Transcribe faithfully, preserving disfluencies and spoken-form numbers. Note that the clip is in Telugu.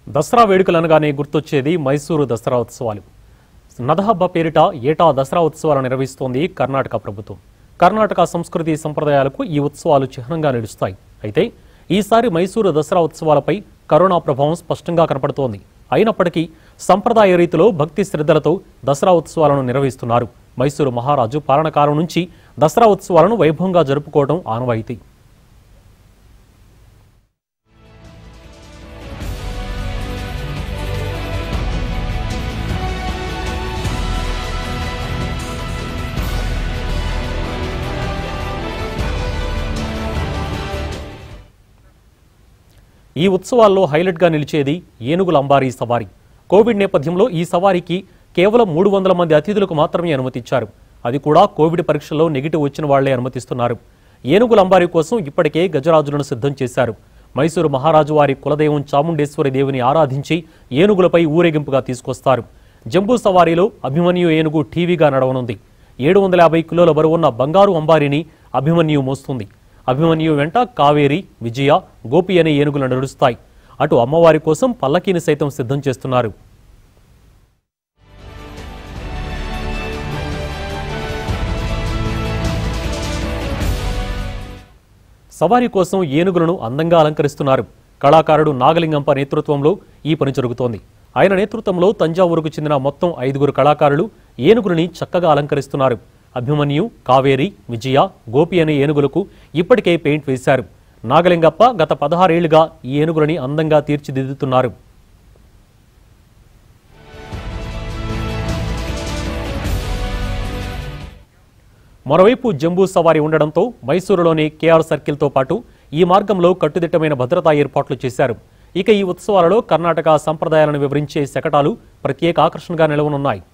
దసరా వేడుకలు అనగానే గుర్తొచ్చేది మైసూరు దసరా ఉత్సవాలు. నదహబ్బ పేరిట ఏటా దసరా ఉత్సవాలు నిర్వహిస్తోంది కర్ణాటక ప్రభుత్వం. కర్ణాటక సంస్కృతి సంప్రదాయాలకు ఈ ఉత్సవాలు చిహ్నంగా నిలుస్తాయి. అయితే ఈసారి మైసూరు దసరా ఉత్సవాలపై కరోనా ప్రభావం స్పష్టంగా కనపడుతోంది. అయినప్పటికీ సంప్రదాయ రీతిలో భక్తి శ్రద్ధలతో దసరా ఉత్సవాలను నిర్వహిస్తున్నారు. మైసూరు మహారాజు పాలన కాలం నుంచి దసరా ఉత్సవాలను వైభవంగా జరుపుకోవడం ఆనవాయితీ. ఈ ఉత్సవాల్లో హైలైట్గా నిలిచేది ఏనుగుల అంబారీ సవారీ. కోవిడ్ నేపథ్యంలో ఈ సవారీకి కేవలం మూడు వందల మంది అతిథులకు మాత్రమే అనుమతిచ్చారు. అది కూడా కోవిడ్ పరీక్షల్లో నెగిటివ్ వచ్చిన వాళ్లే అనుమతిస్తున్నారు. ఏనుగుల అంబారీ కోసం ఇప్పటికే గజరాజులను సిద్ధం చేశారు. మైసూరు మహారాజు వారి కులదైవం చాముండేశ్వరి దేవిని ఆరాధించి ఏనుగులపై ఊరేగింపుగా తీసుకొస్తారు. జంబూ సవారీలో అభిమన్యు ఏనుగు టీవీగా నడవనుంది. ఏడు వందల యాభై కిలోల బరువున్న బంగారు అంబారీని అభిమన్యు మోస్తుంది. అభిమన్యు వెంట కావేరి, విజయ, గోపి అనే ఏనుగులు నడుస్తాయి. అటు అమ్మవారి కోసం పల్లకీని సైతం సిద్ధం చేస్తున్నారు. సవారీ కోసం ఏనుగులను అందంగా అలంకరిస్తున్నారు. కళాకారుడు నాగలింగంప నేతృత్వంలో ఈ పని జరుగుతోంది. ఆయన నేతృత్వంలో తంజావూరుకు చెందిన మొత్తం ఐదుగురు కళాకారులు ఏనుగులని చక్కగా అలంకరిస్తున్నారు. అభిమన్యు, కావేరి, విజయ, గోపి అనే ఏనుగులకు ఇప్పటికే పెయింట్ వేశారు. నాగలింగప్ప గత పదహారేళ్లుగా ఈ ఏనుగులని అందంగా తీర్చిదిద్దుతున్నారు. మరోవైపు జంబూ సవారీ ఉండడంతో మైసూరులోని కేఆర్ సర్కిల్తో పాటు ఈ మార్గంలో కట్టుదిట్టమైన భద్రతా ఏర్పాట్లు చేశారు. ఇక ఈ ఉత్సవాలలో కర్ణాటక సంప్రదాయాలను వివరించే శకటాలు ప్రత్యేక ఆకర్షణగా నిలవనున్నాయి.